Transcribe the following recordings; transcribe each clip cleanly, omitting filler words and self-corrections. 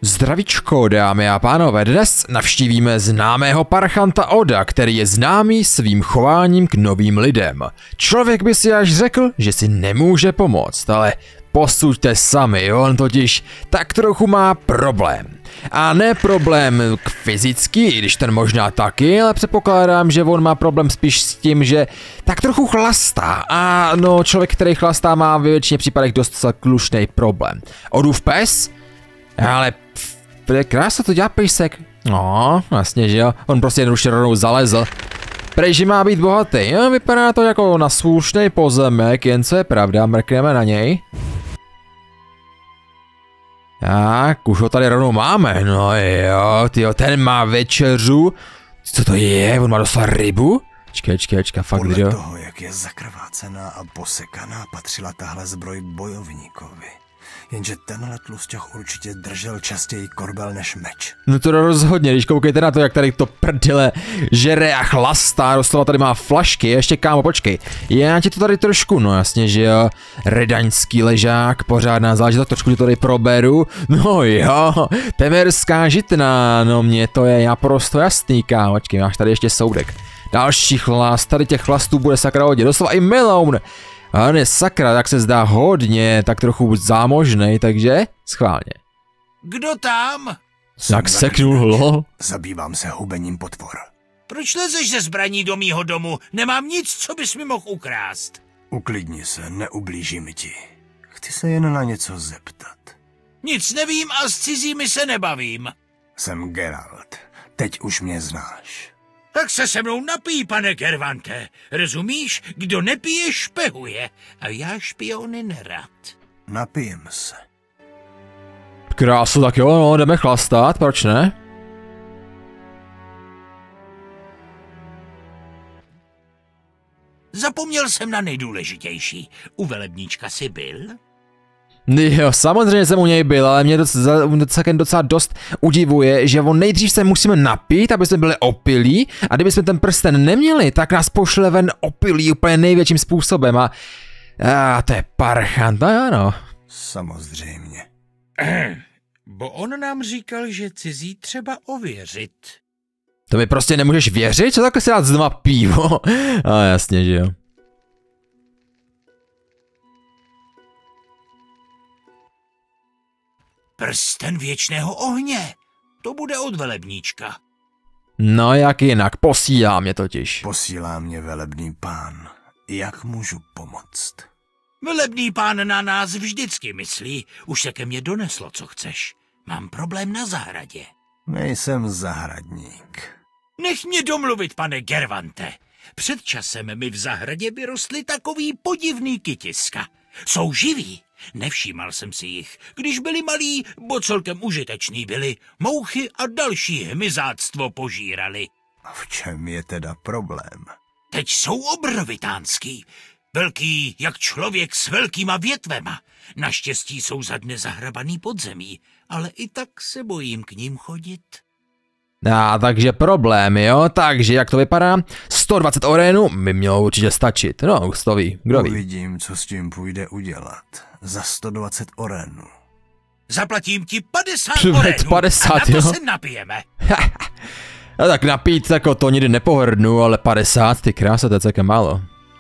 Zdravíčko, dámy a pánové, dnes navštívíme známého parchanta Oda, který je známý svým chováním k novým lidem. Člověk by si až řekl, že si nemůže pomoct, ale posuďte sami, on totiž tak trochu má problém. A ne problém fyzický, i když ten možná taky, ale předpokládám, že on má problém spíš s tím, že tak trochu chlastá. A no, člověk, který chlastá, má ve většině případech dost slušný problém. Odův pes? Ale krása, to dělá pejsek. No, vlastně, že jo. On prostě jednoduše rovnou zalezl. Prejži má být bohatý. No, vypadá to jako na slušný pozemek, jen co je pravda, mrkneme na něj. Tak, už ho tady rovnou máme. No jo, tyjo, ten má večeřu. Co to je? On má dostal rybu? Čkej, fakt, podle jo. toho, jak je zakrvácená a posekaná, patřila tahle zbroj bojovníkovi. Jenže tenhle tlusťoch určitě držel častěji korbel než meč. No to rozhodně, když koukejte na to, jak tady to prdele žere a chlastá, doslova tady má flašky, ještě kámo, počkej. Já ti to tady trošku, no jasně, že jo, redaňský ležák, pořádná záležitost, trošku ti to tady proberu. No jo, temerská žitná, no mně to je naprosto jasný, kámo, počkej, máš tady ještě soudek. Další chlast, tady těch chlastů bude sakra hodně, doslova i miloun. A ne sakra, tak se zdá hodně, tak trochu zámožnej, takže schválně. Kdo tam? Jak seknul, lol. Zabývám se hubením potvor. Proč lezeš ze zbraní do mýho domu? Nemám nic, co bys mi mohl ukrást. Uklidni se, neublížím ti. Chci se jen na něco zeptat. Nic nevím a s cizími se nebavím. Jsem Geralt. Teď už mě znáš. Tak se mnou napij, pane Gervante. Rozumíš? Kdo nepije, špehuje. A já špiony nerad. Napijem se. Krásu, tak jo, no, jdeme chlastat, proč ne? Zapomněl jsem na nejdůležitější. U velebníčka jsi byl? Jo, samozřejmě jsem u něj byl, ale mě docela dost udivuje, že on nejdřív se musíme napít, aby jsme byli opilí, a kdyby jsme ten prsten neměli, tak nás pošle ven opilí úplně největším způsobem a to je parchant, no jo no. Samozřejmě. Bo on nám říkal, že cizí třeba ověřit. To mi prostě nemůžeš věřit? Co takhle si dát znova pivo? A jasně, že jo. Prsten věčného ohně. To bude od velebníčka. No jak jinak, posílá mě totiž. Posílá mě velebný pán. Jak můžu pomoct? Velebný pán na nás vždycky myslí. Už se ke mně doneslo, co chceš. Mám problém na zahradě. Nejsem zahradník. Nech mě domluvit, pane Gervante. Před časem mi v zahradě vyrostly takový podivný kytiska. Jsou živí. Nevšímal jsem si jich. Když byli malí, bo celkem užiteční byli. Mouchy a další hmyzáctvo požírali. A v čem je teda problém? Teď jsou obrovitánský. Velký jak člověk s velkýma větvema. Naštěstí jsou za dne zahrabaný pod zemí, ale i tak se bojím k ním chodit. Takže problém, jo? Takže jak to vypadá? 120 orénů mi mělo určitě stačit. No, kdo ví, kdo ví. Uvidím, co s tím půjde udělat. Za 120 orénů. Zaplatím ti 50 orénů 50, a na to jo? se napijeme. No tak napít, jako to nikdy nepohrdnu, ale 50, ty krása, to je celkem málo.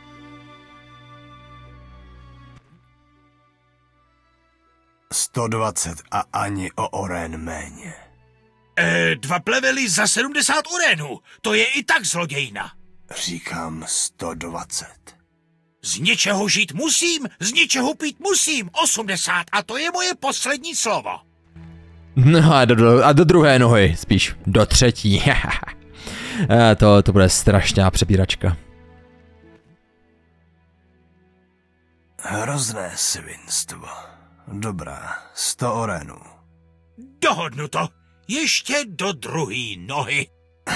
$120 a ani o orén méně. 2 plevely za 70 orénů. To je i tak zlodějina. Říkám 120. Z něčeho žít musím, z něčeho pít musím. 80 a to je moje poslední slovo. No a do druhé nohy, spíš do třetí. To bude strašná přebíračka. Hrozné svinstvo. Dobrá, 100 orénů. Dohodnu to. Ještě do druhé nohy.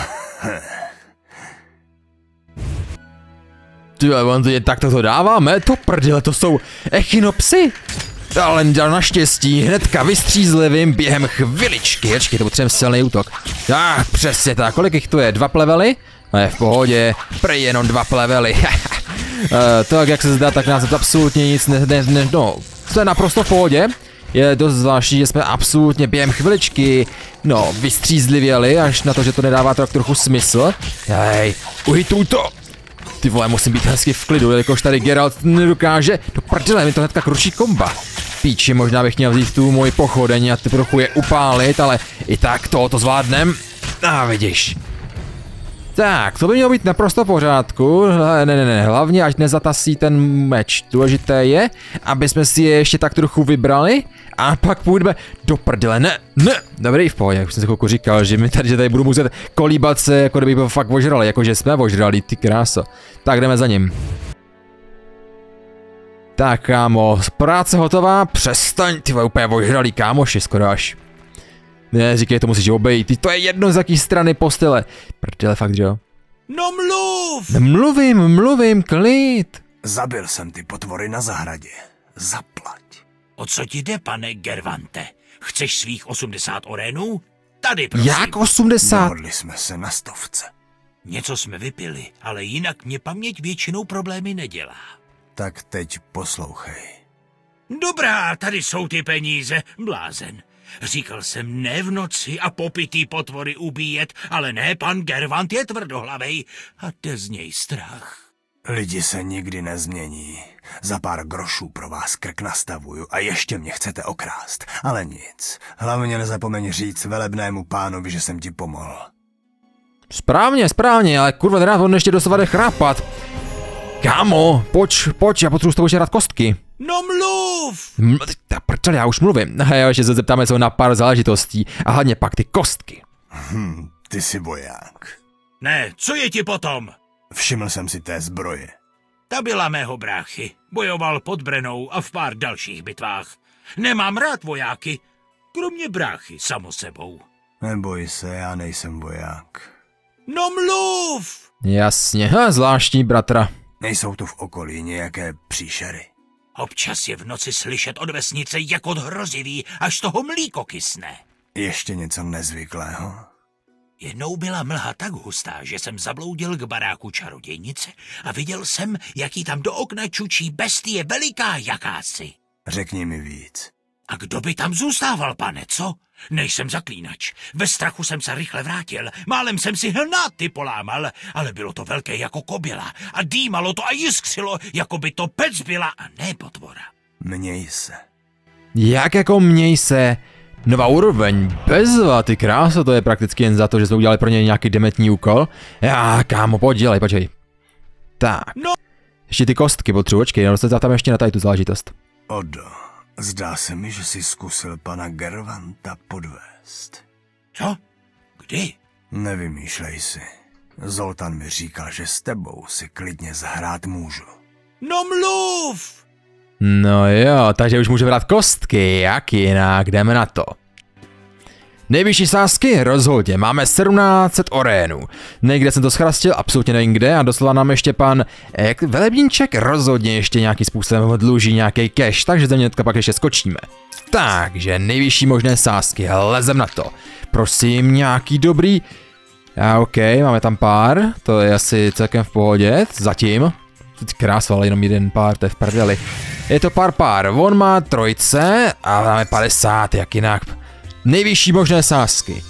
Tak to dáváme, to prdele, to jsou echinopsy. Ale naštěstí hnedka vystřízlivým během chviličky. Počkej, to potřebujeme silný útok. Tak, přesně tak, kolik jich tu je? 2 plevely? No je v pohodě, prej jenom 2 plevely. Tak jak se zdá, tak nás absolutně nic no, to je naprosto v pohodě. Je dost zvláštní, že jsme absolutně během chviličky, no, vystřízlivěli, až na to, že to nedává tak trochu smysl. Hej, uhituj to! Ty vole, musím být hezky v klidu, jelikož tady Geralt nedokáže, do prdele, mi to hnedka kruší komba. Píči, možná bych měl vzít tu moji pochodeň a ty trochu je upálit, ale i tak to zvládnem. Vidíš. Tak, to by mělo být naprosto v pořádku, ne, hlavně ať nezatasí ten meč. Důležité je, aby jsme si je ještě tak trochu vybrali a pak půjdeme do prdele, ne, dobrý v pohodě, jak už jsem si chvilku říkal, že mi tady budu muset kolíbat se, jako kdyby byl fakt ožrali, jakože jsme ožrali, ty kráso. Tak jdeme za ním. Tak kámo, práce hotová, přestaň, ty úplně ožralý kámoši skoro až. Ne, říkej, to musíš obejít, ty to je jedno z jaký strany postele. Prdele, fakt, že jo? No mluv! Mluvím, klid. Zabil jsem ty potvory na zahradě. Zaplať. O co ti jde, pane Gervante? Chceš svých 80 orénů? Tady, prosím. Jak 80? Dohodli jsme se na 100. Něco jsme vypili, ale jinak mě paměť většinou problémy nedělá. Tak teď poslouchej. Dobrá, tady jsou ty peníze, blázen. Říkal jsem ne v noci a popitý potvory ubíjet, ale ne, pan Gervant je tvrdohlavej a jde z něj strach. Lidi se nikdy nezmění. Za pár grošů pro vás krk nastavuju a ještě mě chcete okrást. Ale nic. Hlavně nezapomeň říct velebnému pánovi, že jsem ti pomohl. Správně, ale kurva rád on ještě dosavade chrápat. Kámo, pojď, já potřebuji s tobou žerat kostky. No mluv! Prčel, já už mluvím. A ještě se zeptáme se na pár záležitostí a hlavně pak ty kostky. Ty jsi voják. Ne, co je ti potom? Všiml jsem si té zbroje. Ta byla mého bráchy. Bojoval pod Brennou a v pár dalších bitvách. Nemám rád vojáky, kromě bráchy, samo sebou. Neboj se, já nejsem voják. No mluv! Jasně, zvláštní bratra. Nejsou tu v okolí nějaké příšery. Občas je v noci slyšet od vesnice jak od hrozivý, až z toho mlíko kysne. Ještě něco nezvyklého? Jednou byla mlha tak hustá, že jsem zabloudil k baráku čarodějnice a viděl jsem, jak jí tam do okna čučí bestie veliká jakási. Řekni mi víc. A kdo by tam zůstával, pane, co? Nejsem zaklínač. Ve strachu jsem se rychle vrátil. Málem jsem si hnáty polámal, ale bylo to velké jako koběla a dýmalo to a jiskřilo, jako by to pec byla a ne potvora. Měj se. Jak jako měj se? Nová úroveň, bezva, ty kráso, to je prakticky jen za to, že jsme udělali pro něj nějaký dementní úkol. Já, kámo, počkej. Tak. No. Ještě ty kostky potřebuji, počkej, jenom se tam ještě na tady tu záležitost. Odo, zdá se mi, že jsi zkusil pana Gervanta podvést. Co? Kdy? Nevymýšlej si. Zoltán mi říkal, že s tebou si klidně zahrát můžu. No mluv! No jo, takže už můžeme brát kostky, jak jinak, jdeme na to. Nejvyšší sázky? Rozhodně, máme 1700 orénů. Někde jsem to schrastil, absolutně nevím kde, a doslova nám ještě pan velebníček rozhodně ještě nějakým způsobem dluží nějaký cash, takže ze mě pak ještě skočíme. Takže nejvyšší možné sázky, lezem na to. Prosím, nějaký dobrý. OK, máme tam pár, to je asi celkem v pohodě, zatím. Krása, ale jenom jeden pár, to je v prdeli. Je to pár, on má 3 a máme 50, jak jinak. Nejvyšší možné sázky.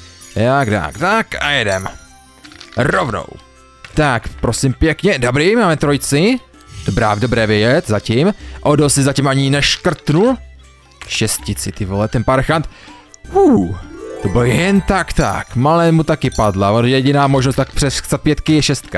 Tak a jedem. Rovnou. Tak, prosím pěkně, dobrý, máme 3. Dobré vědět, zatím. Odo si zatím ani neškrtnul. 6, ty vole, ten parchant. To bylo jen tak, malé mu taky padla, jediná možnost tak přes 5 je 6.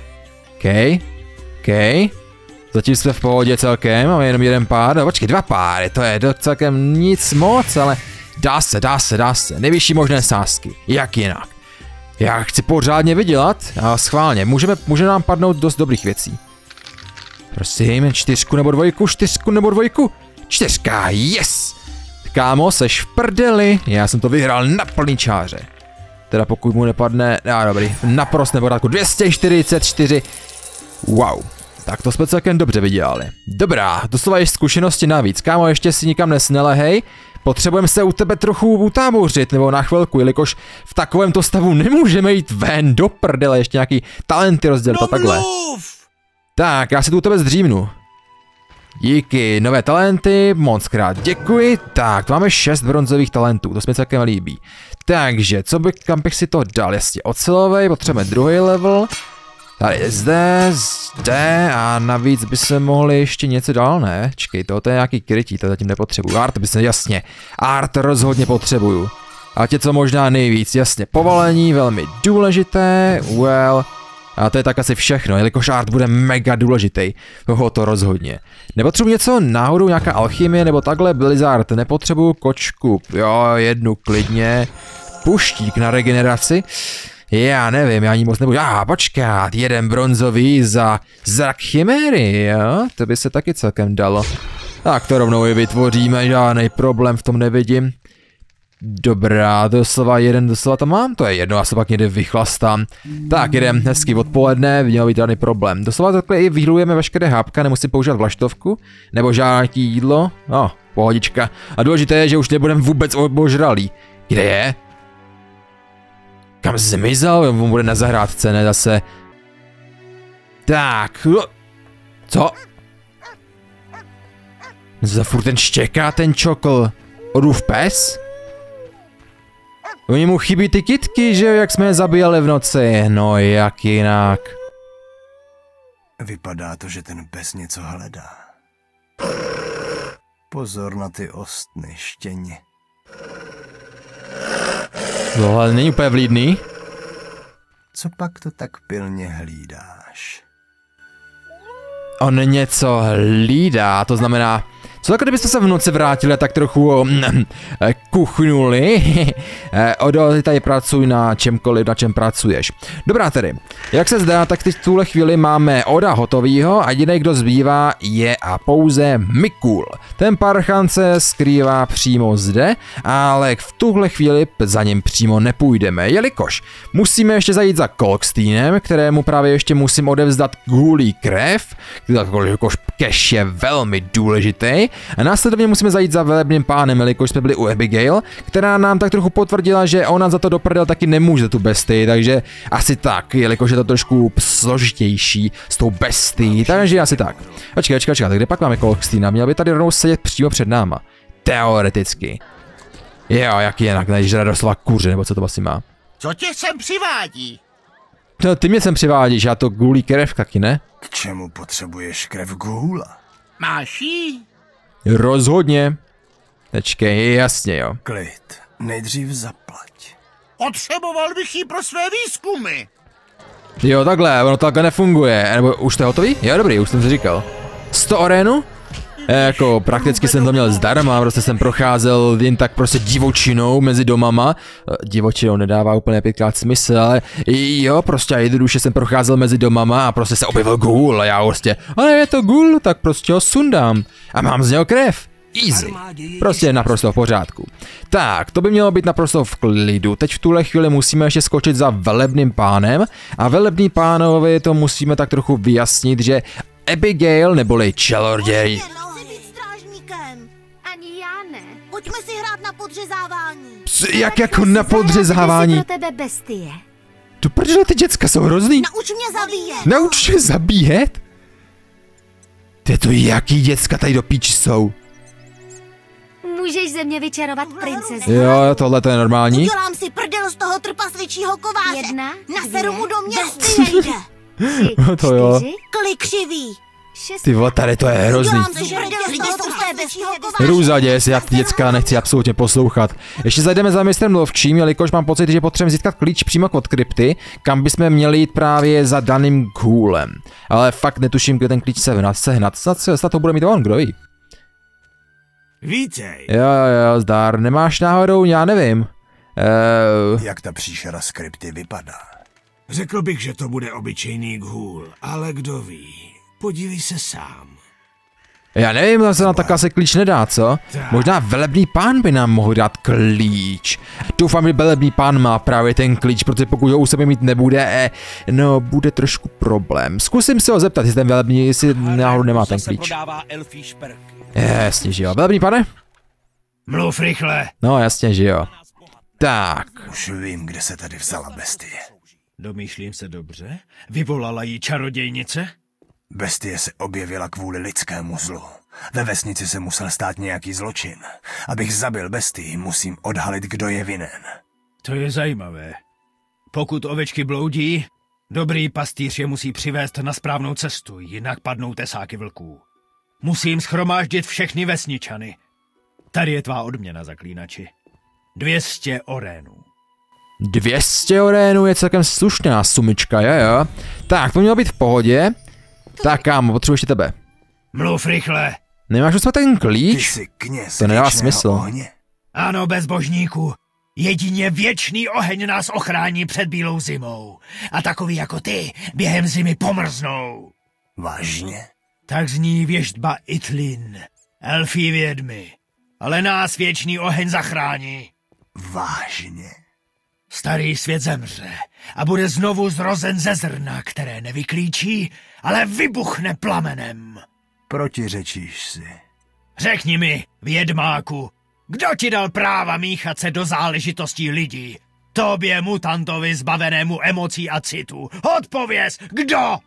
OK. Zatím jsme v pohodě celkem, máme jenom jeden pár, počkej, 2 páry, to je celkem nic moc, ale dá se, nejvyšší možné sázky, jak jinak. Já chci pořádně vydělat a schválně, může nám padnout dost dobrých věcí. Prosím, 4 nebo 2, 4, yes! Kámo, seš v prdeli, já jsem to vyhrál na plný čáře. Teda pokud mu nepadne, dobrý, naprosto nepořádku, 244, wow. Tak to jsme celkem dobře vydělali. Dobrá, doslova je zkušenosti navíc. Kámo, ještě si nikam nesnelehej. Potřebujeme se u tebe trochu utábořit, nebo na chvilku, jelikož v takovémto stavu nemůžeme jít ven do prdele, ještě nějaký talenty rozdělit a takhle. Tak, já si tu u tebe zdřímnu. Díky, nové talenty, moc krát děkuji. Tak, to máme 6 bronzových talentů, to se mi celkem líbí. Takže, kam bych si to dal? Jasně, ocelovej, potřebujeme druhý level. Tady je zde a navíc by se mohli ještě něco dál, ne? Čekej, to je nějaký krytí, to zatím nepotřebuju. Art by se, jasně, art rozhodně potřebuju. A tě co možná nejvíc, jasně, povolení, velmi důležité, well... A to je tak asi všechno, jelikož art bude mega důležitý. To rozhodně. Nepotřebuji něco náhodou, nějaká alchymie nebo takhle, Blizzard, nepotřebuju kočku. Jo, jednu klidně. Puštík na regeneraci. Já nevím, já ani moc nebudu. Počkat, jeden bronzový za zrak chiméry, jo? To by se taky celkem dalo. Tak to rovnou i vytvoříme, žádný problém v tom nevidím. Dobrá, doslova to mám, to je jedno, já se pak někde vychlastám. Tak, jdem hezky odpoledne, měl být žádný problém. Doslova takhle i vyhlujeme veškeré hápka, nemusím používat vlaštovku, nebo žádné jídlo, no, pohodička. A důležité je, že už nebudeme vůbec obožralí. Kde je? Kam zmizel? On bude na zahrádce, ne zase. Tak, co? Za furt ten štěká, ten čokl. Odův pes? Oni mu chybí ty kytky, že jak jsme je zabíjeli v noci, no jak jinak. Vypadá to, že ten pes něco hledá. Pozor na ty ostny, štěně. Tohle není úplně vlídný. Co pak to tak pilně hlídáš? On něco hlídá, to znamená... Co tak, kdybyste se v noci vrátili a tak trochu kuchnuli? Odo, tady pracuj na čemkoliv, na čem pracuješ. Dobrá tedy, jak se zdá, tak teď v tuhle chvíli máme Oda hotovýho a jediný, kdo zbývá, je a pouze Mikul. Ten parchan se skrývá přímo zde, ale v tuhle chvíli za ním přímo nepůjdeme, jelikož musíme ještě zajít za Kolksteinem, kterému právě ještě musím odevzdat gůlí krev, jakož cash je velmi důležitý. A následovně musíme zajít za velebným pánem, jelikož jsme byli u Abigail, která nám tak trochu potvrdila, že ona za to do prdel taky nemůže tu bestii, takže asi tak, jelikož je to trošku složitější s tou bestií, takže asi tak. Počkej, tak kde pak máme Kolksteina? Měl by tady rovnou sedět přímo před náma. Teoreticky. Jo, jak jinak, než žere doslova kuře, nebo co to asi má. Co tě sem přivádí? No, ty mě sem přivádíš, já to gůlí krev taky, ne? K čemu potřebuješ krev gůla? Máš jí? Rozhodně. Počkej, jasně jo. Klid, nejdřív zaplať. Potřeboval bych jí pro své výzkumy. Jo, takhle, ono takhle nefunguje. Nebo už to je hotový? Jo, dobrý, už jsem si říkal. 100 orénu? Jako prakticky jsem to měl zdarma, prostě jsem procházel jen tak prostě divočinou mezi domama. Divočinou nedává úplně pětkrát smysl, ale jo, prostě jednoduše jsem procházel mezi domama a prostě se objevil ghoul a já prostě, ale je to ghoul, tak prostě ho sundám a mám z něho krev. Easy. Prostě naprosto v pořádku. Tak, to by mělo být naprosto v klidu. Teď v tuhle chvíli musíme ještě skočit za velebným pánem a velebný pánovi to musíme tak trochu vyjasnit, že Abigail neboli čelorděj. Ani já ne. Pojďme si hrát na podřezávání. Jak jako na podřezávání? Pro tebe bestie. Tu prdele, ty děcka jsou hrozný. Nauč mě zabíjet. Nauč mě zabíjet? To jaký děcka tady do píči jsou? Můžeš ze mě vyčarovat princezi. Jo, tohle to je normální. Udělám si prdel z toho trpasličího kováře. Jedna, naseru mu do mě nejde. To jo. Klik křivý. Ty vole, tady to je hrozný. Hrůza děs, já ty děcka nechci absolutně poslouchat. Ještě zajdeme za mistrem lovčím, jelikož mám pocit, že potřebujeme získat klíč přímo od krypty, kam bychom měli jít právě za daným ghoulem. Ale fakt netuším, kde ten klíč sehnat. Snad to bude mít on, kdo ví. Vítej. Jo, zdar, nemáš náhodou, já nevím. Jak ta příšera z krypty vypadá? Řekl bych, že to bude obyčejný ghoul, ale kdo ví. Podívej se sám. Já nevím, zase na tak asi klíč nedá, co? Možná velebný pán by nám mohl dát klíč. Doufám, že velebný pán má právě ten klíč, protože pokud ho u sebe mít nebude, no, bude trošku problém. Zkusím se ho zeptat, jestli ten velebný, jestli náhodou nemá ten klíč. Jasně, že jo. Velebný pane? Mluv rychle. No, jasně, že jo. Tak. Už vím, kde se tady vzala bestie. Domýšlím se dobře? Vyvolala jí čarodějnice? Bestie se objevila kvůli lidskému zlu. Ve vesnici se musel stát nějaký zločin. Abych zabil bestii, musím odhalit, kdo je vinen. To je zajímavé. Pokud ovečky bloudí, dobrý pastýř je musí přivést na správnou cestu, jinak padnou tesáky vlků. Musím shromáždit všechny vesničany. Tady je tvá odměna, zaklínači. 200 orénů. 200 orénů je celkem slušná sumička, jo. Tak, to mělo být v pohodě. Tak, kámo, potřebuji ještě tebe. Mluv rychle. Nemáš už ten Ty klíč? jsi kněz To nedá věčného smysl. ohně? Ano, bezbožníku. Jedině věčný oheň nás ochrání před bílou zimou. A takový jako ty během zimy pomrznou. Vážně? Tak zní věštba Itlin, elfí vědmy. Ale nás věčný oheň zachrání. Vážně? Starý svět zemře a bude znovu zrozen ze zrna, které nevyklíčí, ale vybuchne plamenem. Protiřečíš si. Řekni mi, vědmáku, kdo ti dal práva míchat se do záležitostí lidí? Tobě, mutantovi zbavenému emocí a citu. Odpověz, kdo?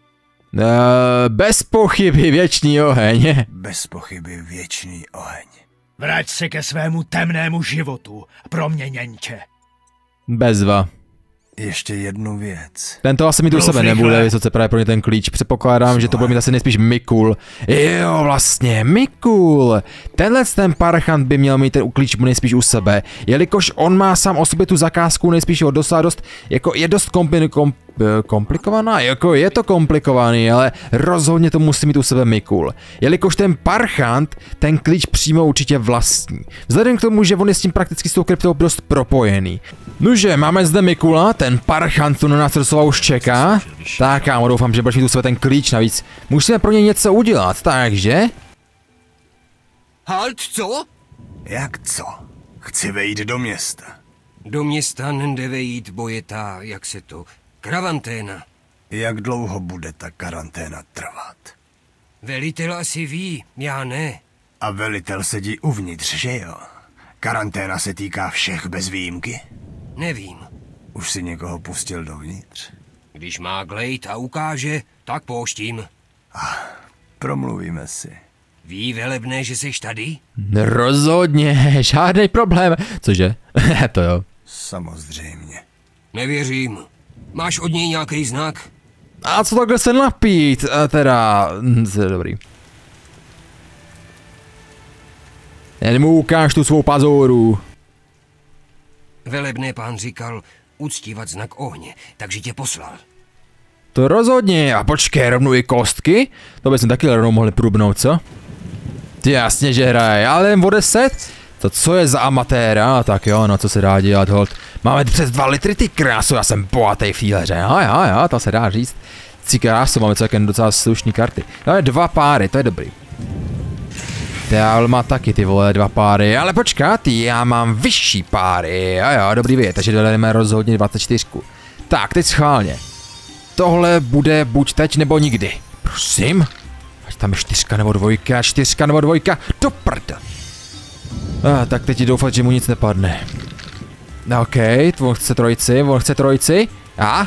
Bez pochyby věčný oheň. Bez pochyby věčný oheň. Vrať se ke svému temnému životu, proměněnče. Bezva. Ještě jednu věc. Tento asi mít u Mluv sebe rychle. nebude, vysoce právě pro ně ten klíč. Předpokládám, že to bude mít asi nejspíš Mikul. Jo, vlastně, Mikul. Ten parchant by měl mít ten klíč nejspíš u sebe, jelikož on má sám o sobě tu zakázku nejspíš ho dost, jako je dost komplikovaná, jako je to komplikovaný, ale rozhodně to musí mít u sebe Mikul. Jelikož ten parchant ten klíč přímo určitě vlastní. Vzhledem k tomu, že on je s tím prakticky s tou kryptou dost propojený. Nože, máme zde Mikula, ten parchant tu na nás docela už čeká. Tak kámo, doufám, že budeš mít u sebe ten klíč, navíc musíme pro něj něco udělat, takže... Halt, co? Jak co? Chci vejít do města. Do města nejde vejít, bo je ta, jak se to, karanténa. Jak dlouho bude ta karanténa trvat? Velitel asi ví, já ne. A velitel sedí uvnitř, že jo? Karanténa se týká všech bez výjimky? Nevím. Už si někoho pustil dovnitř? Když má Glade a ukáže, tak pouštím. Promluvíme si. Ví velebné, že seš tady? Rozhodně, žádný problém. Cože? To jo. Samozřejmě. Nevěřím. Máš od něj nějaký znak? A co takhle se napít? To je dobrý. Jen mu ukáž tu svou pazouru. Velebné pán říkal uctívat znak ohně, takže tě poslal. To rozhodně, a počkej, rovnou i kostky? To bychom taky rovnou mohli průbnout, co? Ty jasně, že hraje, ale jen o 10? To co je za amatéra? Tak jo, no co se dá dělat, hold. Máme přes 2 litry, ty krásu, já jsem bohatý v téhle hře, jo, to se dá říct. Ty krásu, máme celkem docela slušný karty. Máme 2 páry, to je dobrý. Dál má taky ty vole 2 páry, ale počkat, já mám vyšší páry, jo, dobrý věc, takže dodáme rozhodně 24. Tak, teď schválně. Tohle bude buď teď nebo nikdy. Prosím. Ať tam je 4 nebo 2, 4 nebo 2, do prd. Tak teď doufat, že mu nic nepadne. OK, on chce trojici. A?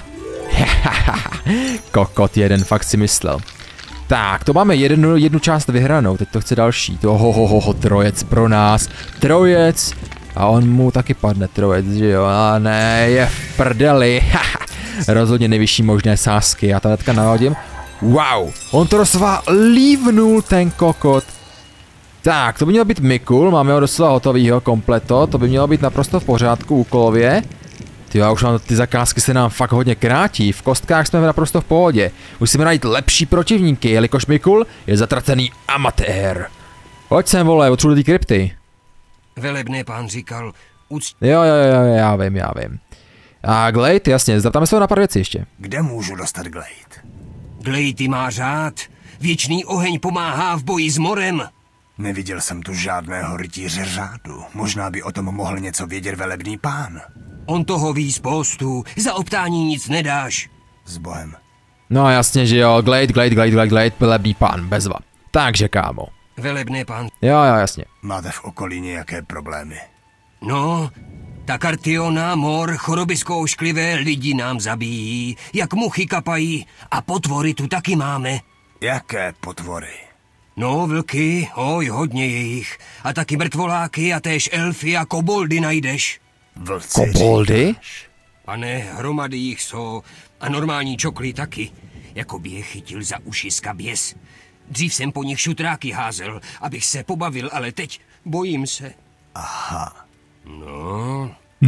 Kokot jeden, fakt si myslel. Tak, to máme jednu část vyhranou, teď to chce další. Trojec pro nás. Trojec. A on mu taky padne trojec, že jo? A ne, je v prdeli. Rozhodně nejvyšší možné sázky, já to hnedka nahodím. Wow, on to doslova lívnul ten kokot. Tak, to by měl být Mikul, máme ho doslova hotovýho, kompleto, to by mělo být naprosto v pořádku úkolově. Tyjo, už ty zakázky se nám fakt hodně krátí, v kostkách jsme naprosto v pohodě. Musíme najít lepší protivníky, jelikož Mikul je zatracený amatér. Pojď sem, vole, potřebuji ty krypty. Velebné pán říkal Jo, já vím. A Glade, jasně, zeptáme se ho na pár věcí ještě. Kde můžu dostat Glade? Glade má řád. Věčný oheň pomáhá v boji s morem. Neviděl jsem tu žádného rytíře řádu. Možná by o tom mohl něco vědět velebný pán. On toho ví spoustu. Za optání nic nedáš. S bohem. No jasně, že jo, Glade, velebný pán, bezva. Takže kámo. Velebné pán. Jo, jasně. Máte v okolí nějaké problémy? No, ta Kartiona, mor, choroby zkoušklivé lidi nám zabíjí, jak muchy kapají a potvory tu taky máme. Jaké potvory? No, vlky, hodně jich. A taky mrtvoláky a též elfy a koboldy najdeš. Vlci Koboldy? říkáš. Pane, hromady jich jsou. A normální čokly taky. Jako by je chytil za uši skaběs. Dřív jsem po nich šutráky házel, abych se pobavil, ale teď bojím se. Aha. No,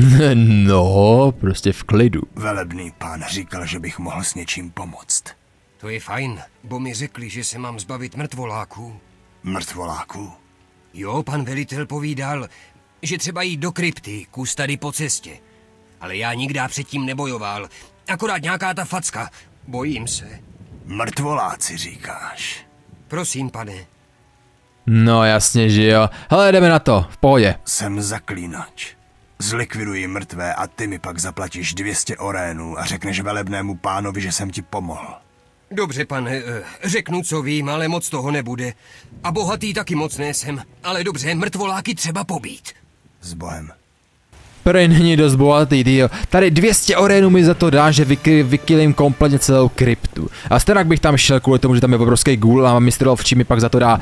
No, prostě v klidu. Velebný pán říkal, že bych mohl s něčím pomoct. to je fajn, bo mi řekli, že se mám zbavit mrtvoláků. Mrtvoláků? Jo, pan velitel povídal, že třeba jít do krypty, kus tady po cestě. Ale já nikdy předtím nebojoval, akorát nějaká ta facka. Bojím se. Mrtvoláci říkáš. Prosím, pane. No jasně, že jo. Hele, jdeme na to, v pohodě. Jsem zaklínač. Zlikviduji mrtvé a ty mi pak zaplatíš 200 orénů a řekneš velebnému pánovi, že jsem ti pomohl. Dobře, pane, řeknu, co vím, ale moc toho nebude. A bohatý taky moc nejsem, ale dobře, mrtvoláky třeba pobít. S Bohem. Prej není dost bohatý, tyjo. Tady 200 orénů mi za to dá, že vykylím kompletně celou kryptu. A stejně bych tam šel kvůli tomu, že tam je obrovský ghoul a Mr. Ovčí mi pak za to dá,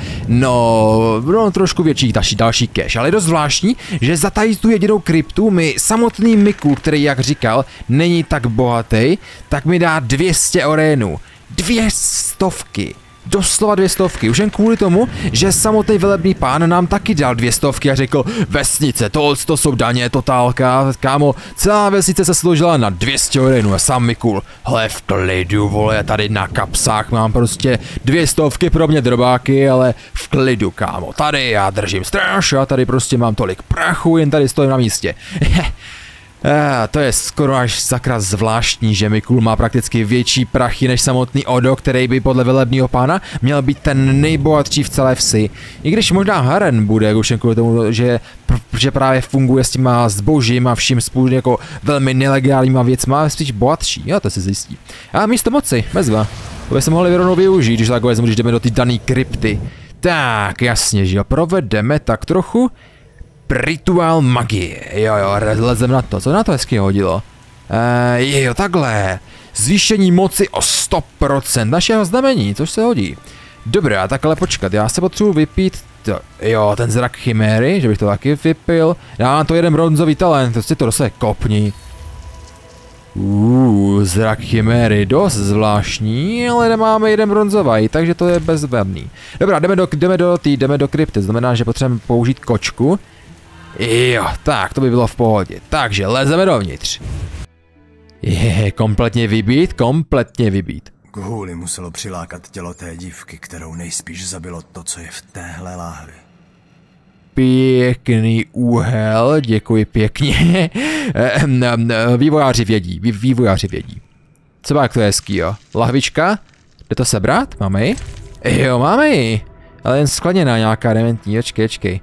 no trošku větší další cash. Ale je dost zvláštní, že za tady tu jedinou kryptu mi samotný Miku, který, jak říkal, není tak bohatý, tak mi dá 200 orénů. 200. Doslova 200. Už jen kvůli tomu, že samotný velebný pán nám taky dal 200 a řekl, vesnice, to jsou daně, totálka, kámo, celá vesnice se složila na 200 orénů a sám Mikul, hele v klidu, vole, tady na kapsách mám prostě 200 pro mě drobáky, ale v klidu, kámo, tady já držím stráž a tady prostě mám tolik prachu, jen tady stojím na místě. To je skoro až sakra zvláštní, že Mikul má prakticky větší prachy než samotný Odo, který by podle velebního pána měl být ten nejbohatší v celé vsi. I když možná Haren bude, už jen kvůli tomu, že právě funguje s těma zbožím a vším způsobem jako velmi nelegálníma věcma, spíš bohatší, jo, to se zjistí. A místo moci, bezva. To by se mohli rovnou využít, když tak vezmu, když jdeme do ty dané krypty. Tak, jasně, že jo, provedeme tak trochu rituál magie, jo, lezem na to, co na to hezky hodilo? Jo, takhle, zvýšení moci o 100% našeho znamení, což se hodí. Dobrá, tak ale počkat, já se potřebuji vypít, jo, ten zrak chiméry, že bych to taky vypil, dám to jeden bronzový talent, to si to dosa kopni. Zrak chiméry, dost zvláštní, ale nemáme jeden bronzový, takže to je bezvadný. Dobrá, jdeme do krypty, znamená, že potřebujeme použít kočku. Jo, tak to by bylo v pohodě. Takže lezeme dovnitř. Kompletně vybít. K muselo přilákat tělo té dívky, kterou nejspíš zabilo to, co je v téhle láhvi. Pěkný úhel, děkuji pěkně. Vývojáři vědí. Co jak to je hezký, jo? Lahvička? Jde to sebrat? Máme ji? Jo, máme ji. Ale jen skladněná nějaká dementní, počkej.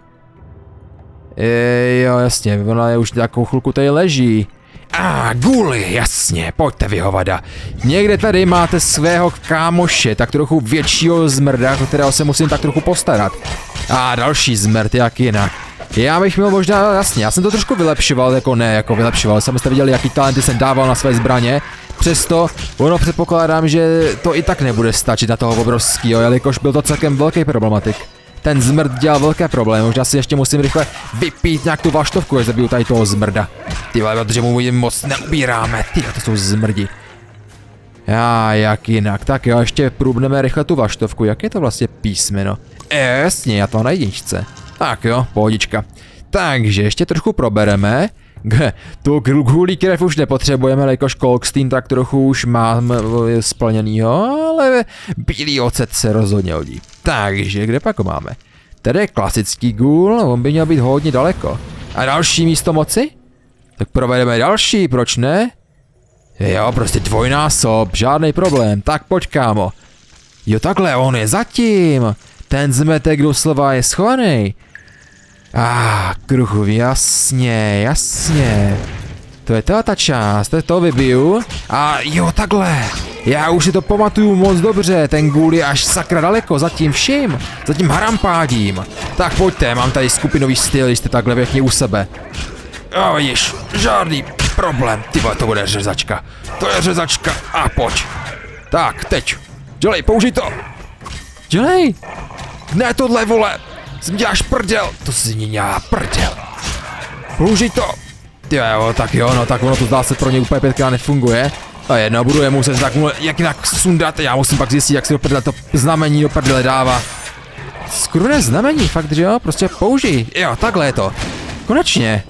Jo, jasně, ona je už nějakou chvilku tady leží. Guli, jasně, pojďte vy hovada. Někde tady máte svého kámoše, tak trochu většího zmrda, kterého se musím tak trochu postarat. Další zmrd, jak jinak. Já bych měl možná, jasně, já jsem to trošku vylepšoval, vylepšoval, sami jste viděli, jaký talenty jsem dával na své zbraně. Přesto, předpokládám, že to i tak nebude stačit na toho obrovského, jelikož byl to celkem velký problematik. Ten zmrd dělal velké problémy, možná si ještě musím rychle vypít nějak tu vaštovku, až zabiju tady toho zmrda. Ty vole, protože mu moc neubíráme, ty to jsou zmrdi. Jak jinak, tak jo, ještě průbneme rychle tu vaštovku, jak je to vlastně písmeno? Jasně, já to mám na jedničce. Tak jo, pohodička. Takže ještě trochu probereme. Tu gulí krev už nepotřebujeme, jelikož Kolkstein tak trochu už mám splněnýho, ale bílý ocet se rozhodně hodí. Takže kde pak ho máme? Tady je klasický ghoul, on by měl být hodně daleko. A další místo moci? Tak provedeme další, proč ne? Jo, prostě dvojnásob, žádný problém, tak pojď kámo. Jo takhle, on je zatím. Ten zmetek doslova je schovaný. Kruchu, jasně. To je ta část, to vybiju. Jo, takhle. Já už si to pamatuju moc dobře, ten ghoul je až sakra daleko, zatím vším. Zatím harampádím. Tak pojďte, mám tady skupinový styl, když jste takhle pěkně u sebe. Vidíš, žádný problém. Ty vole, to bude řezačka. To je řezačka a pojď. Tak, teď. Dělej, použij to. Dělej. Ne tohle, vole! Jsem děláš prdel! To si ní dělá prdel! Použij to! Jo, tak jo, no tak ono to zdá se pro ně úplně 5krát nefunguje. A jedno, budu je muset tak jak jinak sundat, já musím pak zjistit, jak si do prdele to znamení do prdele dává. Skurvené znamení, fakt, že jo? Prostě použij. Jo, takhle je to. Konečně.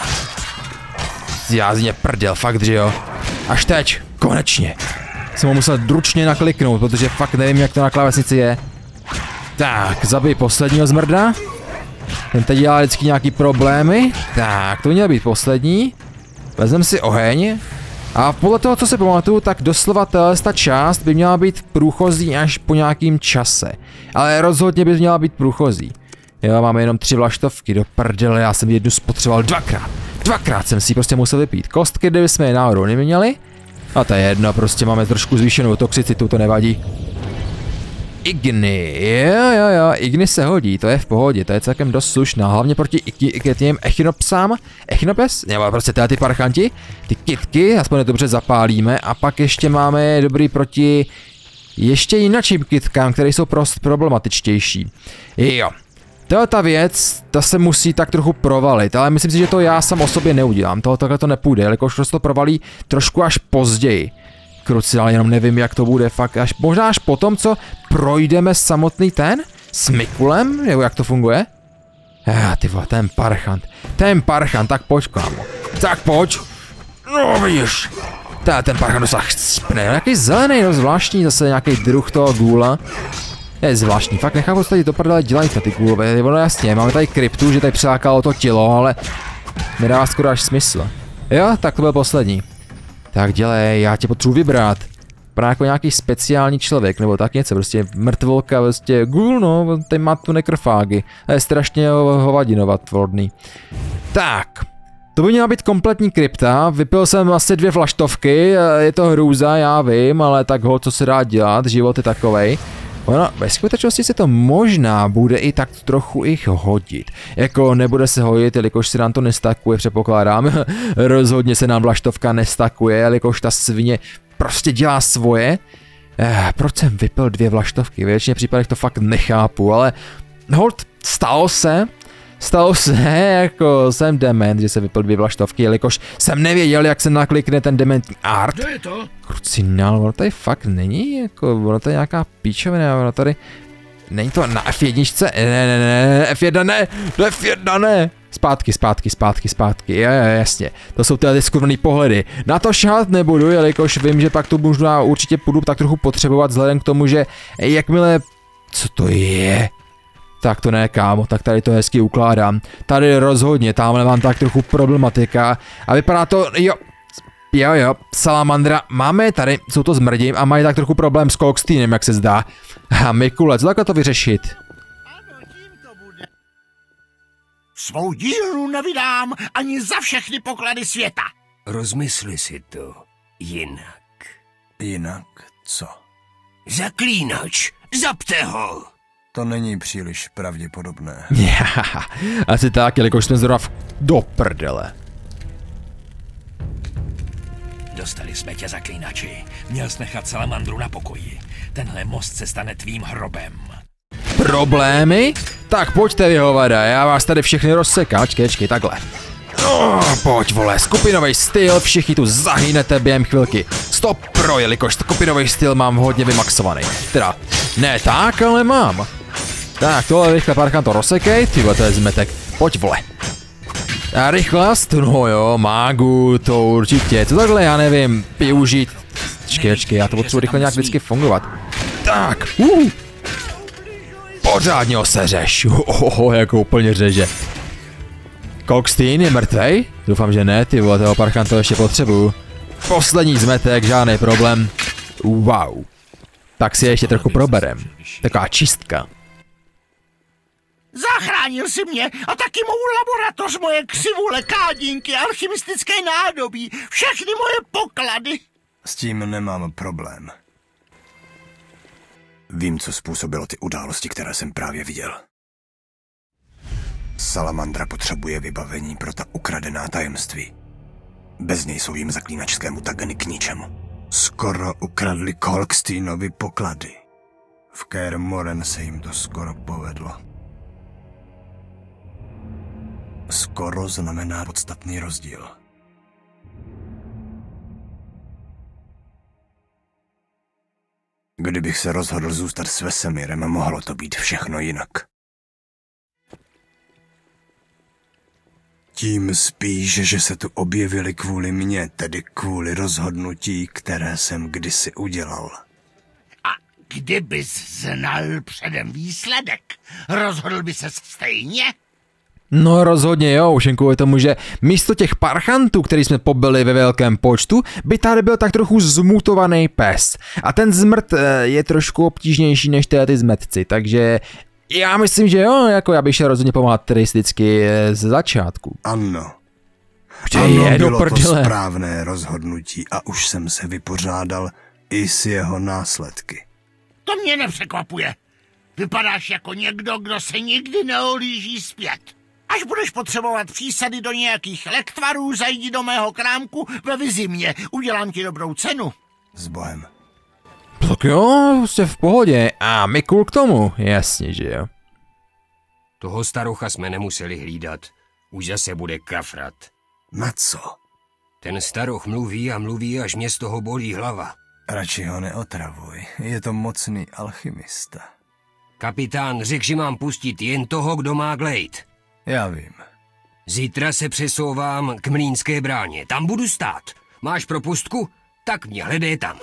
Já z ně prdel, fakt, že jo? Až teď, konečně. Jsem ho musel ručně nakliknout, protože fakt nevím, jak to na klávesnici je. Tak, zabij posledního zmrda. Ten teď dělá vždycky nějaký problémy. Tak, to měl být poslední. Vezmem si oheň. A podle toho, co si pamatuju, tak doslova ta část by měla být průchozí až po nějakým čase. Ale rozhodně by měla být průchozí. Jo, máme jenom 3 vlaštovky, do prdele, já jsem jednu spotřeboval 2krát. 2krát jsem si ji prostě musel vypít. Kostky, kdyby jsme je náhodou neměli. A to je jedno, prostě máme trošku zvýšenou toxicitu, to nevadí. Igni, jo, Igni se hodí, to je v pohodě, to je celkem dost slušná, hlavně proti těm echinopsám, echinopes, nebo prostě ty parchanti, ty kytky, aspoň je dobře zapálíme, a pak ještě máme dobrý proti ještě jinačím kytkám, které jsou problematičtější. Jo, ta věc, ta se musí tak trochu provalit, ale myslím si, že to já sám o sobě neudělám, takhle to nepůjde, jelikož to provalí trošku až později. Kruci, ale jenom nevím, jak to bude fakt, možná až potom, co projdeme samotný s Mikulem, nebo jak to funguje? Ty vole, ten parchant, tak pojď, kámo, tak pojď, no vidíš, ten parchant dosáhl spne, nějaký zelený, no zvláštní, zase nějaký druh toho gůla, je zvláštní, fakt nechápu, co tady to prdele dělají ty gůlové, ono jasně, máme tady kryptu, že tady přilákalo to tělo, ale nedává skoro až smysl, jo, tak to byl poslední. Tak dělej, já tě potřebuji vybrat. Právě jako nějaký speciální člověk, nebo tak něco, prostě mrtvolka, prostě gůl, no, tady má tu nekrofágy. To je strašně hovadinovat vodný. Tak, to by měla být kompletní krypta, vypil jsem asi 2 flaštovky, je to hrůza, já vím, ale tak ho, co se dá dělat, život je takovej. Ono, ve skutečnosti se to možná bude i tak trochu ich hodit. Jako nebude se hodit, jelikož se nám to nestakuje, předpokládám. Rozhodně se nám vlaštovka nestakuje, jelikož ta svině prostě dělá svoje. Proč jsem vypil 2 vlaštovky? V většině případech to fakt nechápu, ale hold, stalo se, jako jsem dement, že jsem vypil 2 vlaštovky, jelikož jsem nevěděl, jak se naklikne ten dementní art. Kdo je to? Krucinál, ono tady fakt není, jako, ono tady nějaká píčovina, ono tady, není to na F1, ne, F1 ne, zpátky, jo, jasně, to jsou ty skurvený pohledy, na to šát nebudu, jelikož vím, že pak tu možná určitě budu tak trochu potřebovat, vzhledem k tomu, že jakmile, co to je? Tak to ne, kámo, tak tady to hezky ukládám. Tady rozhodně, tamhle mám tak trochu problematika. A vypadá to, jo, salamandra, máme tady, jsou to zmrdím a mají tak trochu problém s Kokstýnem, jak se zdá. A Mikule, co takhle to vyřešit? Ano, tím to bude. Svou dílnu nevydám ani za všechny poklady světa. Rozmysli si to jinak. Jinak co? Zaklínač, zapte ho! To není příliš pravděpodobné. Asi tak, jelikož jsme zrovna do prdele. Dostali jsme tě, zaklínači. Měl jsi nechat salamandru na pokoji. Tenhle most se stane tvým hrobem. Problémy? Tak pojďte vy, hovada, já vás tady všechny rozsekám. Čkej, takhle. Pojď, vole, skupinový styl, všichni tu zahynete během chvilky. Stop pro, jelikož skupinový styl mám hodně vymaxovaný. Teda, ne tak, ale mám. Tak, tohle rychle parchant to rozsekej, tyhle, to je zmetek. Pojď, vole. A rychlost, no jo, mágu, to určitě. Co takhle, já nevím, využít. Čkej, já to potřebuji rychle nějak vždycky fungovat. Tak, pořádně ho seřeš. Jako úplně řeže. Kokstýn je mrtvej? Doufám, že ne, ty vole, toho parchanta ještě potřebuju. Poslední zmetek, žádný problém. Wow. Tak si ještě trochu proberem. Taková čistka. Zachránil si mě a taky mou laboratoř, moje křivule, kádínky, alchymistické nádobí, všechny moje poklady. S tím nemám problém. Vím, co způsobilo ty události, které jsem právě viděl. Salamandra potřebuje vybavení pro ta ukradená tajemství. Bez něj jsou jim zaklínačskému tagany k ničemu. Skoro ukradli Kolkstýnovi poklady. V Kaer Morhen se jim to skoro povedlo. Skoro znamená podstatný rozdíl. Kdybych se rozhodl zůstat s Vesemirem, mohlo to být všechno jinak. Tím spíš, že se tu objevili kvůli mně, tedy kvůli rozhodnutí, které jsem kdysi udělal. A kdybys znal předem výsledek, rozhodl by ses stejně? No rozhodně jo, už jen kvůli tomu, že místo těch parchantů, který jsme pobili ve velkém počtu, by tady byl tak trochu zmutovaný pes. A ten zmrt je trošku obtížnější než ty zmetci, takže já myslím, že jo, jako já bych šel rozhodně pomáhat turisticky z začátku. Ano. Ano, bylo to správné rozhodnutí a už jsem se vypořádal i s jeho následky. To mě nepřekvapuje. Vypadáš jako někdo, kdo se nikdy neolíží zpět. Až budeš potřebovat přísady do nějakých lektvarů, zajdi do mého krámku ve Vizimě. Udělám ti dobrou cenu. S Bohem. Tak jo, jste v pohodě. A Mikul k tomu, jasně, že jo. Toho starocha jsme nemuseli hlídat. Už zase bude kafrat. Na co? Ten staroch mluví a mluví, až mě z toho bolí hlava. Radši ho neotravuj. Je to mocný alchymista. Kapitán řekl, že mám pustit jen toho, kdo má glejt. Já vím. Zítra se přesouvám k Mlýnské bráně. Tam budu stát. Máš propustku? Tak mě hledej tam.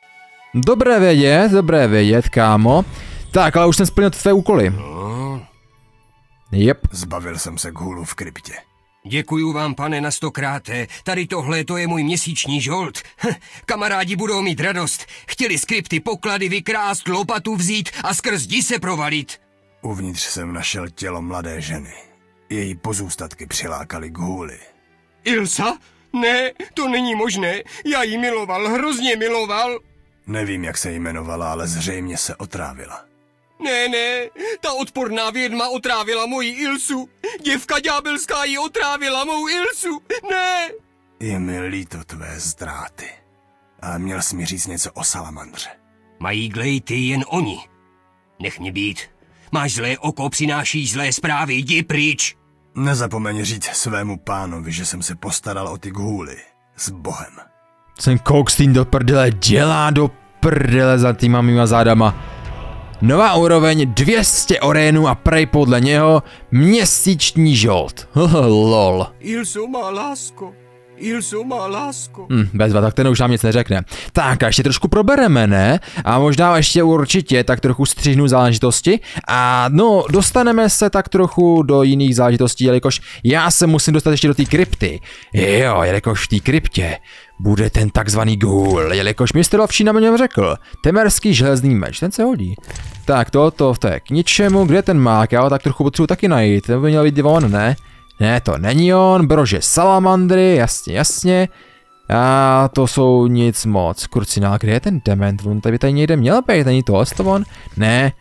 Dobré vědět, kámo. Tak, ale už jsem splnil tvé úkoly. No. Jep. Zbavil jsem se Ghulu v kryptě. Děkuju vám, pane, na 100krát. Tady tohle to je můj měsíční žolt. Kamarádi budou mít radost. Chtěli z krypty poklady vykrást, lopatu vzít a skrz zdi se provalit. Uvnitř jsem našel tělo mladé ženy. Její pozůstatky přilákaly Ghuli. Ilsa? Ne, to není možné. Já ji miloval, hrozně miloval. Nevím, jak se jmenovala, ale zřejmě se otrávila. Ne, ta odporná vědma otrávila moji Ilsu. Děvka ďábelská ji otrávila mou Ilsu. Ne! Je mi líto tvé ztráty. Ale měl jsi mi říct něco o salamandře. Mají glejty jen oni. Nech mě být. Máš zlé oko, přinášíš zlé zprávy, jdi pryč. Nezapomeň říct svému pánovi, že jsem se postaral o ty Ghuli. S Bohem. Ten Kokstein do prdele dělá do prdele za týma mýma zádama. Nová úroveň 200 orénů a prej podle něho měsíční žolt. Lol. Ilso má lásko. Ilso má lásko. Bezva, tak ten už nám nic neřekne. Tak a ještě trošku probereme, ne? A možná ještě určitě tak trochu střihnu záležitosti. A no, dostaneme se tak trochu do jiných záležitostí, jelikož já se musím dostat ještě do té krypty. Jo, jelikož v té kryptě bude ten takzvaný Ghoul, jelikož mistr Ovčí na mě řekl. Temerský železný meč, ten se hodí. Tak to je k ničemu, kde ten mák, já ho tak trochu potřebuji taky najít, to by měl být on, ne? Ne, to není on, brože salamandry, jasně. A to jsou nic moc. Kurcinál, kde je ten dement? On tady někde měl být, není to on? Ne.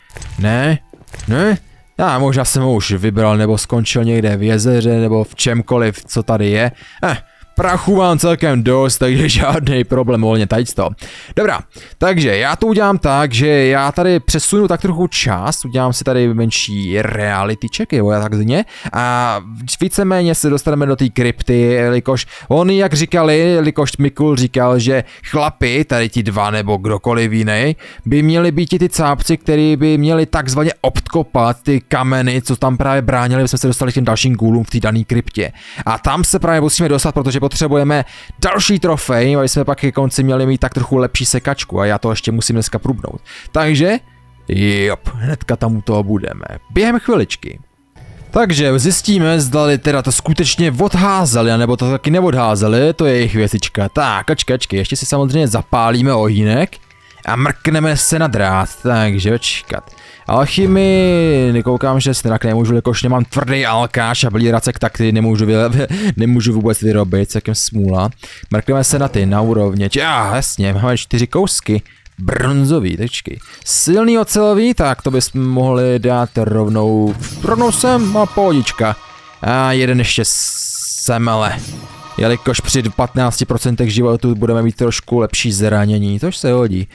Já možná jsem ho už vybral, nebo skončil někde v jezeře, nebo v čemkoliv, co tady je. Prachu mám celkem dost, takže žádný problém, volně tady to. Dobrá, takže já to udělám tak, že já tady přesunu tak trochu čas, udělám si tady menší reality check, jo, takzvaně, a víceméně se dostaneme do té krypty, jelikož oni jak říkali, jelikož Mikul říkal, že chlapi, tady ti dva nebo kdokoliv jiný, by měli být ty cápci, který by měli takzvaně obkopat ty kameny, co tam právě bránili, aby jsme se dostali k těm dalším ghoulům v té dané kryptě. A tam se právě musíme dostat, protože potřebujeme další trofej, aby jsme pak ke konci měli mít tak trochu lepší sekačku a já to ještě musím dneska průbnout. Takže, jop, hnedka tam u toho budeme. Během chviličky. Takže zjistíme, zdali teda to skutečně odházeli, nebo to taky neodházeli, to je jejich věcička. Tak, ačkej, ještě si samozřejmě zapálíme ohýnek a mrkneme se na drát, takže počkat. Alchymii, nekoukám, že si nemůžu, jakož nemám tvrdý alkáš a blíracek, tak ty nemůžu vůbec vyrobit, celkem smůla. Mrkneme se na ty, na úrovně, jasně, máme 4 kousky. Bronzový, tečky. Silný ocelový, tak to bychom mohli dát rovnou sem a pohodička. A jeden ještě semele. Jelikož při 15% životu budeme mít trošku lepší zranění, tož se hodí.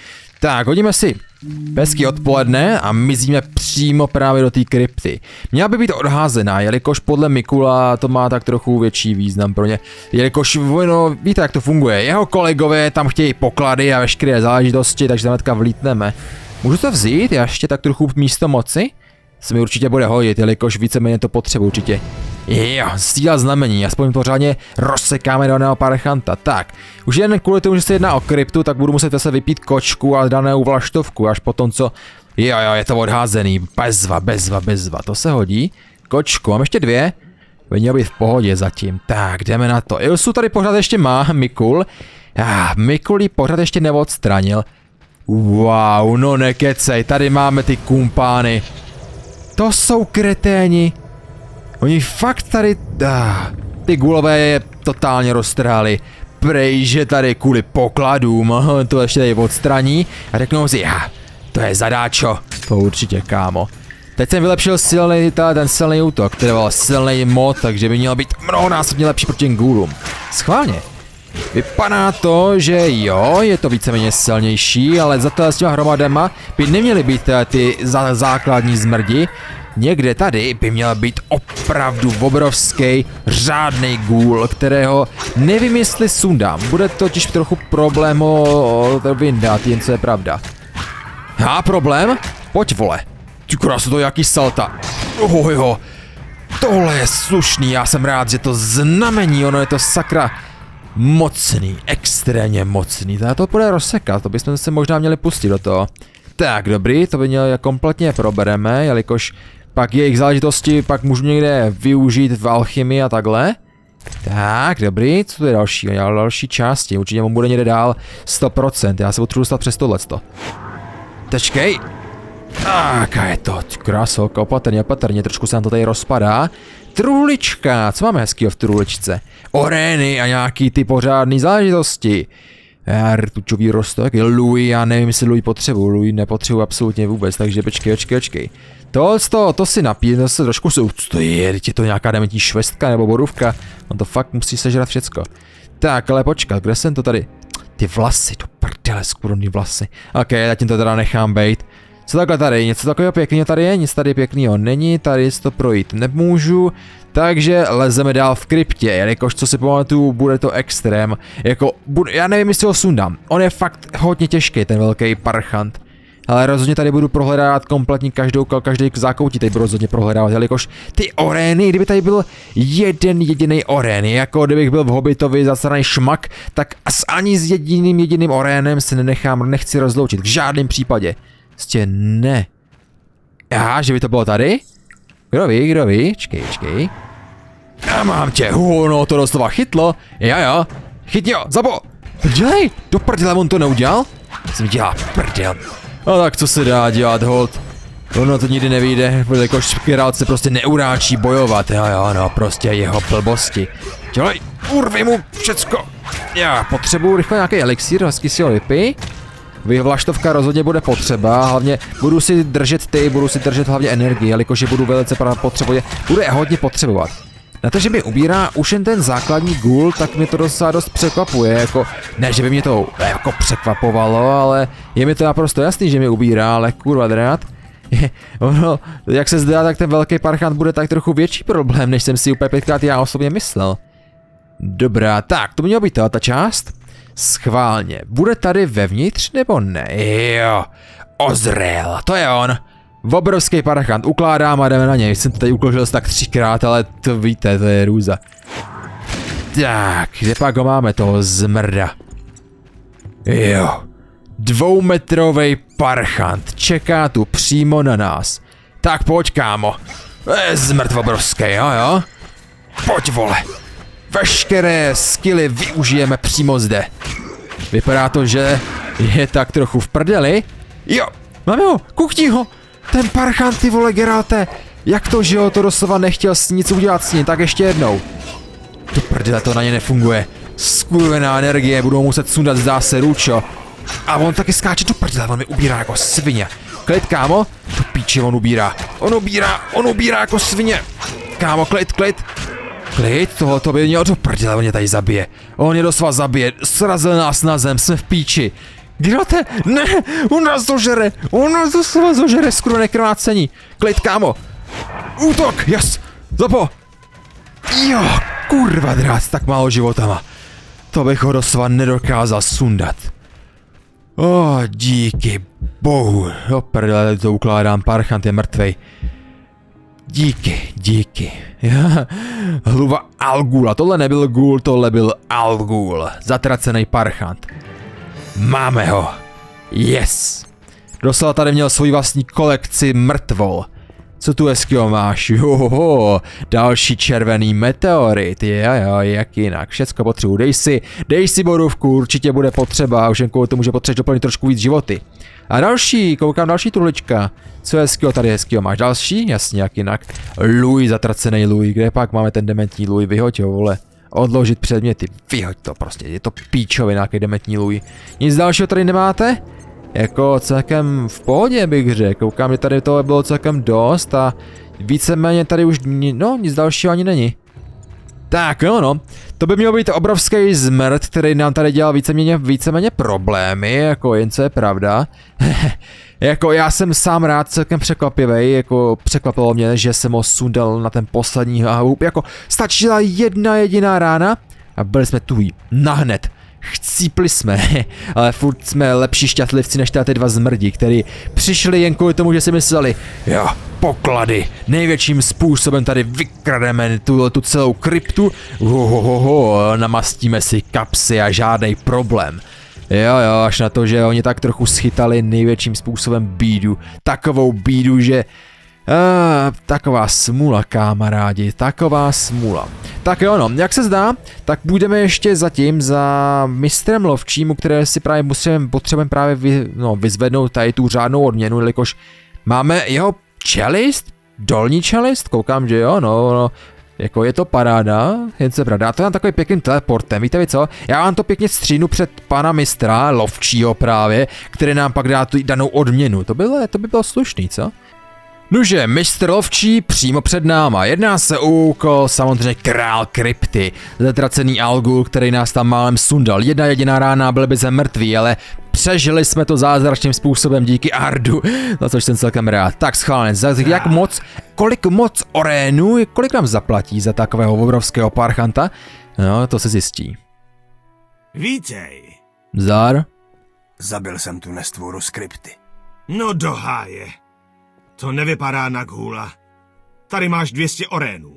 Tak, hodíme si hezky odpoledne a mizíme přímo právě do té krypty. Měla by být odházená, jelikož podle Mikula to má tak trochu větší význam pro ně. Jelikož, no, víte, jak to funguje. Jeho kolegové tam chtějí poklady a veškeré záležitosti, takže tam vlítneme. Můžu to vzít? Já ještě tak trochu místo moci? Se mi určitě bude hodit, jelikož víceméně to potřebuji určitě. Jo, síla znamení, aspoň pořádně rozsekáme daného parchanta. Tak, už jen kvůli tomu, že se jedná o kryptu, tak budu muset zase vypít kočku a danou vlaštovku, až potom co... Jo, je to odházený, bezva, to se hodí. Kočku, mám ještě 2. Měl být v pohodě zatím. Tak, jdeme na to. Ilsu tady pořád ještě má, Mikul. Mikul ji pořád ještě neodstranil. Wow, no nekecej, tady máme ty kumpány. To jsou kreténi. Oni fakt tady... ty gulové je totálně roztrhali. Prejže tady kvůli pokladům to ještě tady odstraní a řeknou si, to je zadáčo. To určitě, kámo. Teď jsem vylepšil ten silný útok, který byl silný mod, takže by měl být mnohonásobně lepší proti gulům. Schválně. Vypadá to, že jo, je to víceméně silnější, ale za to s těma hromadama by neměly být ty základní zmrdi. Někde tady by měl být opravdu obrovský řádný gůl, kterého nevím, jestli sundám. Bude totiž trochu problém ho vyndat, jen co je pravda. Problém? Pojď, vole. Ty krásu, to je jaký salta. Jo, tohle je slušný, já jsem rád, že to znamení, ono je to sakra mocný, extrémně mocný. To bude rozsekat, to bychom se možná měli pustit do toho. Tak, dobrý, to by měl kompletně probereme, jelikož pak jejich záležitosti pak můžu někde využít v alchymii a takhle. Tak, dobrý, co to je další? Další části, určitě mu bude někde dál 100%, já se potřebuji dostat přes tohleto. Tečkej. Tak, je to, krások, opatrně, trošku se nám to tady rozpadá. Truhlička, co máme hezkýho v truhličce? Orény a nějaký ty pořádný záležitosti. Rtučový rostok, Louis, já nevím, jestli Louis potřebuji, Louis nepotřebuji absolutně vůbec, takže počkej. To si napít, to se trošku je to nějaká dementní švestka nebo borůvka, on to fakt musí sežrat všecko. Tak, ale počkat, kde jsem to tady? Ty vlasy, do prdele, skurvený vlasy. Ok, zatím to teda nechám bejt. Co takhle tady, něco takového pěkného tady je, nic tady pěkného není, tady to projít nemůžu. Takže lezeme dál v kryptě, jelikož co si pamatuju, bude to extrém. Já nevím, jestli ho sundám, on je fakt hodně těžký, ten velký parchant. Ale rozhodně tady budu prohledávat kompletně každý zákoutí tady budu rozhodně prohledávat, jelikož ty orény, kdyby tady byl jeden jediný orén, jako kdybych byl v Hobbitovi zasraný šmak, tak ani s jediným orénem se nechci rozloučit, v žádném případě. Prostě ne. Že by to bylo tady? Kdo ví, čkej. Já mám tě, no to doslova chytlo, jo, chytni ho, zabo, dělej, do prdele, on to neudělal? Jsem dělá prdel. No tak co se dá dělat, hold. Ono to nikdy nevyjde, jakož Špirál se prostě neuráčí bojovat, jo, no prostě jeho blbosti. Dělej, urvi mu všecko. Já potřebuju rychle nějaký elixír, hezky si ho vypij. Vlaštovka rozhodně bude potřeba, hlavně budu si držet hlavně energii, jelikož je budu velice potřebovat, budu je hodně potřebovat. Na to, že mi ubírá už jen ten základní gůl, tak mi to dost překvapuje, jako, ne, že by mě to jako překvapovalo, ale je mi to naprosto jasný, že mi ubírá, ale kurva drát. Ono, jak se zdá, tak ten velký parchant bude tak trochu větší problém, než jsem si úplně 5krát já osobně myslel. Dobrá, tak, to mělo být ta část. Schválně, bude tady vevnitř nebo ne? Jo, ozrel, to je on. Obrovský parchant, ukládám a jdeme na něj. Jsem to tady ukložil tak 3krát, ale to víte, to je růza. Tak, kde pak ho máme, toho zmrda? Jo, 2metrový parchant, čeká tu přímo na nás. Tak pojď, kámo. Zmrd obrovský, jo? Pojď, vole. Veškeré skilly využijeme přímo zde. Vypadá to, že je tak trochu v prdeli. Jo, máme ho, kuchni ho. Ten parchant, ty vole, Geralte. Jak to, že jo, to doslova nechtěl nic udělat s ním, tak ještě jednou. To prdele, to na ně nefunguje. Skurvená energie, budou muset sundat, zdá se, Ručo. A on taky skáče do prdele, on mi ubírá jako svině. Klid, kámo, to píči, on ubírá jako svině. Kámo, klid. Klid, tohoto by měl do prdele, on mě tady zabije. On mě doslova zabije, srazil nás na zem, jsme v píči. Grate, ne, on nás zožere, skoro nekrvácení. Klid, kámo. Útok, jas, zapo. Jo, kurva drác, tak málo životama. To bych ho doslova nedokázal sundat. Díky bohu. Do prdele, to ukládám, Parchant je mrtvej. Díky. Hluva Algula, tohle nebyl gůl, tohle byl Algul. Zatracený Parchant. Máme ho. Yes. Doslova tady měl svůj vlastní kolekci mrtvol. Co tu hezkýho máš? Joho, další červený meteorit. Jo, jak jinak. Všecko potřebuji. Dej si bodovku, určitě bude potřeba. Už jen kvůli tomu, že potřebuješ doplnit trošku víc životy. A další, koukám další truhlička. Co hezkýho tady hezkýho máš? Další? Jasně, jak jinak. Louis, zatracený Louis. Kde pak máme ten dementní Louis? Vyhoď ho, vole. Odložit předměty. Vyhoď to prostě. Je to píčově nějaký dementní Louis. Nic dalšího tady nemáte? Jako celkem v pohodě bych řekl, koukám, že tady toho bylo celkem dost a víceméně tady už, no, nic dalšího ani není. Tak no, to by měl být obrovský zmrt, který nám tady dělal víceméně problémy, jako jen co je pravda. Jako já jsem sám rád celkem překvapivej, jako překvapilo mě, že jsem ho sundal na ten poslední hub, jako stačila jedna jediná rána a byli jsme tují, nahned. Chcípli jsme, ale furt jsme lepší šťastlivci než ty dva zmrdi, kteří přišli jen kvůli tomu, že si mysleli, jo, poklady, největším způsobem tady vykrademe tu celou kryptu, namastíme si kapsy a žádnej problém. Jo, až na to, že oni tak trochu schytali největším způsobem bídu, takovou bídu, že... taková smůla, kamarádi, taková smůla. Tak jo, no, jak se zdá, tak půjdeme ještě zatím za mistrem lovčím, u které si právě potřebujeme právě vyzvednout tady tu řádnou odměnu, jelikož máme jeho čelist, dolní čelist, koukám, že jo, no, jako je to paráda, jen se pravda, to je takový pěkným teleportem, víte vy co, já vám to pěkně střínu před pana mistra, lovčího právě, který nám pak dá tu danou odměnu, to by bylo slušný, co? Nože, mistr lovčí přímo před náma. Jedná se o úkol samozřejmě král krypty. Zatracený Algul, který nás tam málem sundal. Jedna jediná rána, byli by se mrtví, ale přežili jsme to zázračným způsobem díky Ardu. Za což jsem celkem rád. Tak schválně, kolik moc orénů, kolik nám zaplatí za takového obrovského Parchanta? No, to se zjistí. Vítej. Zdar? Zabil jsem tu nestvůru z krypty. No do háje. To nevypadá na gůla. Tady máš 200 orénů.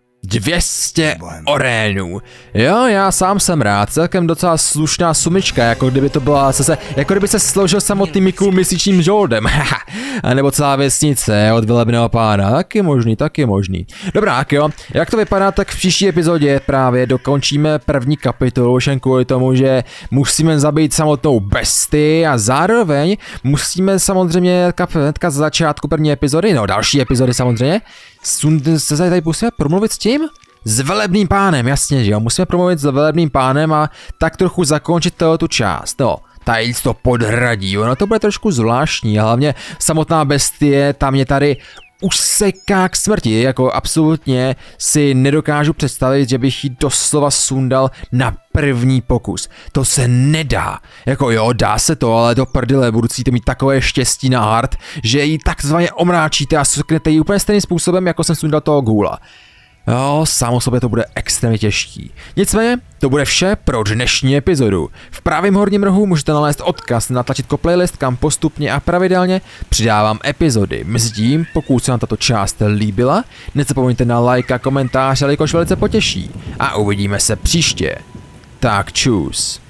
200 orénů. Jo, já sám jsem rád, celkem docela slušná sumička, jako kdyby to byla zase, jako kdyby se složil samotný Mikul měsíčním žoldem, a nebo celá vesnice od velebného pána, taky možný. Dobrá, tak jo, jak to vypadá, tak v příští epizodě právě dokončíme první kapitolu, už jen kvůli tomu, že musíme zabít samotnou bestii a zároveň musíme samozřejmě hnedka z začátku první epizody, no další epizody samozřejmě, se tady musíme promluvit s tím? S velebným pánem, jasně, že jo, musíme promluvit s velebným pánem a tak trochu zakončit tu část, no. Tady to podhradí, ono to bude trošku zvláštní, hlavně samotná bestie, ta mě tady useká k smrti, jako absolutně si nedokážu představit, že bych ji doslova sundal na první pokus. To se nedá. Jako jo, dá se to, ale do prdele budete mít takové štěstí na hard, že ji takzvaně omráčíte a suknete ji úplně stejným způsobem, jako jsem sundal toho gůla. Jo, sám o sobě to bude extrémně těžký. Nicméně, to bude vše pro dnešní epizodu. V pravém horním rohu můžete nalézt odkaz na tlačítko playlist, kam postupně a pravidelně přidávám epizody. Mezitím, pokud se vám tato část líbila, nezapomeňte na like a komentář, jelikož velice potěší. A uvidíme se příště. Tak čus.